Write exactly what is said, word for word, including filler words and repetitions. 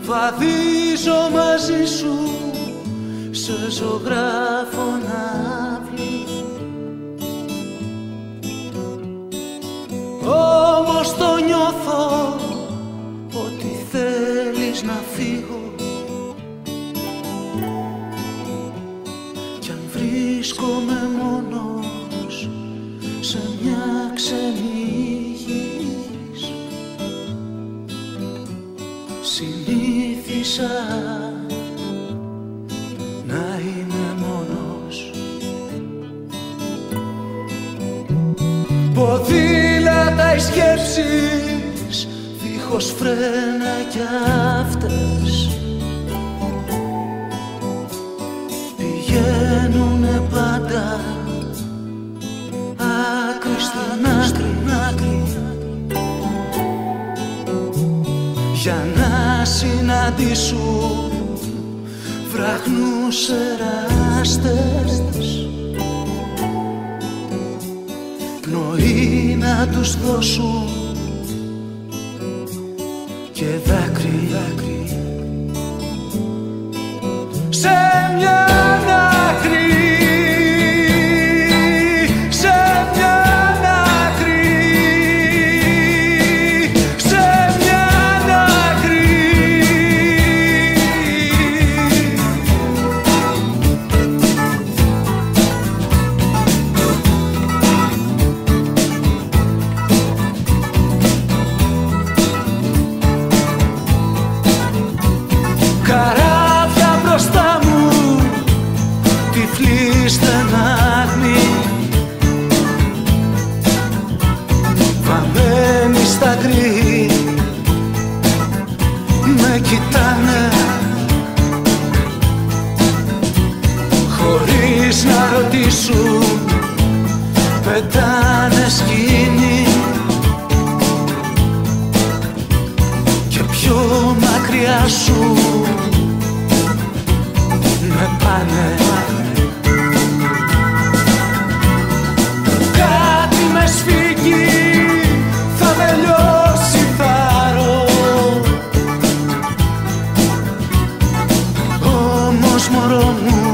Βαδίζω μαζί σου σε ζωγράφο ναύλι, όμως το νιώθω ότι θέλεις να φύγω, κι αν βρίσκομαι μόνος σε μια ξένη γης, συνήθισα να είμαι μόνος. Ποδήλατα οι σκέψεις δίχως φρένα κι αυτές πηγαίνουνε πάντα άκρη στην άκρη, για να συναντήσουν βραχνούς εράστες, πνοή να τους δώσουν και δάκρυ, δάκρυ σε μια άκρη. Καράβια μπροστά μου, τυφλή στενάγμη, βαμμένοι στα γκρι, με κοιτάνε χωρίς να ρωτήσουν, πετάνε σκηνή και πιο μακριά σου με πάνε. Κάτι με σφίγγει, θα με λιώσει θάρρο, όμως μωρό μου